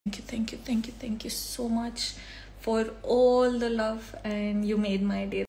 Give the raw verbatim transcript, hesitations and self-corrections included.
Thank you, thank you, thank you, thank you so much for all the love, and you made my day.